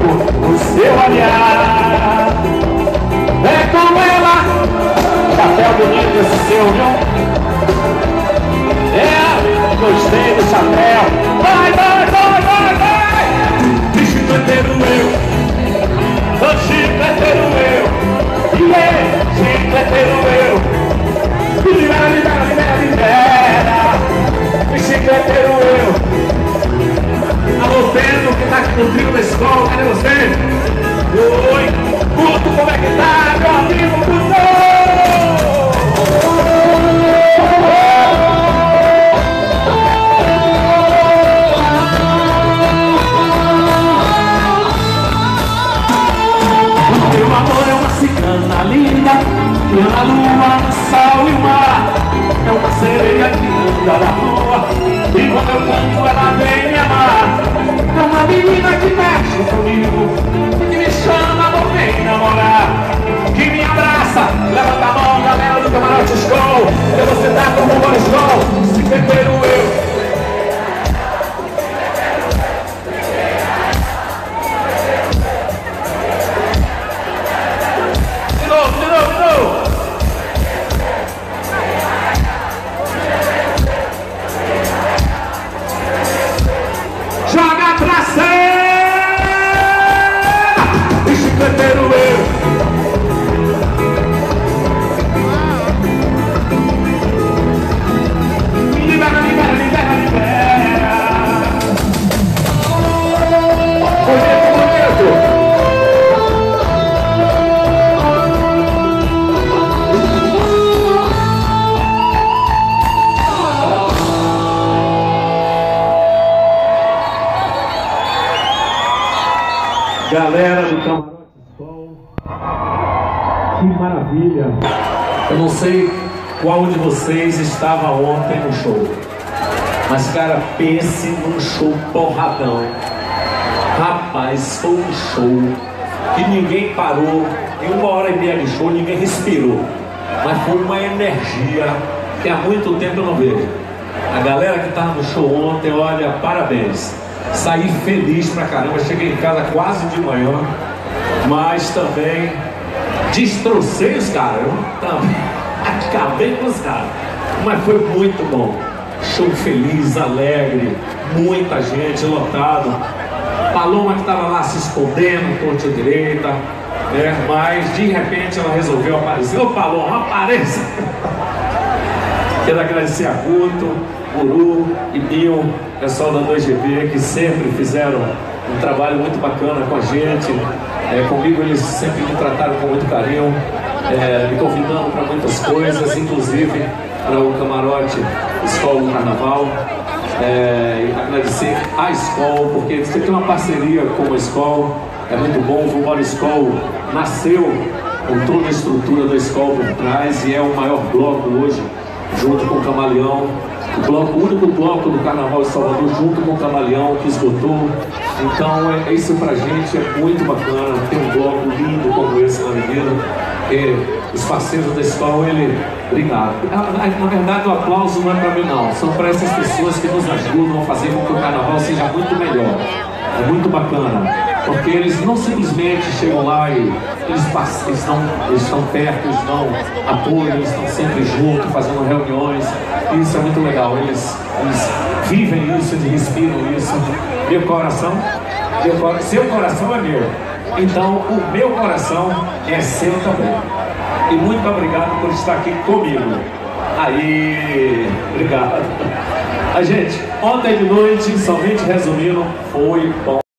o seu olhar. É com ela, chapéu bonito esse seu, viu? É, gostei do chapéu. Vai, vai, vai, vai, vai! De chicleteiro eu, do chicleteiro eu, chicleteiro eu, libera, libera, libera, libera, de chicleteiro eu. Alô, Pedro, que tá aqui no trio da escola, cadê você? Oi, Guto, como é que tá, meu amigo Guto? Meu amor é uma cigana linda, que ama a lua, o sol e o mar. É uma sereia que anda na rua, e quando eu canto ela vem me amar. É uma menina que mexe comigo, que me chama, amor, vem namorar, que me abraça, levanta a mão, galera do Camarote School, que você tá como um bom school, se tempero eu. De novo, de novo, de novo. Joga pra cima, e chicleteiro eu. Libera, libera, libera, libera. Bonito, bonito. Galera do Camarote School, que maravilha! Eu não sei qual de vocês estava ontem no show, mas cara, pense num show porradão. Rapaz, foi um show que ninguém parou, em 1h30 de show ninguém respirou, mas foi uma energia que há muito tempo eu não vejo. A galera que estava no show ontem, olha, parabéns. Saí feliz pra caramba, cheguei em casa quase de manhã, mas também destrocei os caras, eu também acabei com os caras, mas foi muito bom. Show feliz, alegre, muita gente, lotado. Paloma que estava lá se escondendo, torta direita, né? Mas de repente ela resolveu aparecer. Ô Paloma, apareça! Quero agradecer a Guto, Guru e Nil, pessoal da 2GB, que sempre fizeram um trabalho muito bacana com a gente. Comigo eles sempre me trataram com muito carinho, me convidando para muitas coisas, inclusive para o Camarote School do Carnaval. Agradecer a School, porque você tem uma parceria com a School, é muito bom. O Vambora School nasceu com toda a estrutura da School por trás e é o maior bloco hoje, junto com o Camaleão. O único bloco do Carnaval de Salvador junto com o Camaleão que esgotou. Então isso pra gente é muito bacana, ter um bloco lindo como esse na Avenida. Os parceiros da escola, obrigado. Na verdade o aplauso não é pra mim não, são para essas pessoas que nos ajudam a fazer com que o Carnaval seja muito melhor. É muito bacana, porque eles não simplesmente chegam lá e eles estão perto, eles dão apoio, eles estão sempre juntos, fazendo reuniões. Isso é muito legal, eles vivem isso, eles respiram isso. Seu coração é meu, então o meu coração é seu também. E muito obrigado por estar aqui comigo. Aí, obrigado. A gente, ontem de noite, somente resumindo, foi bom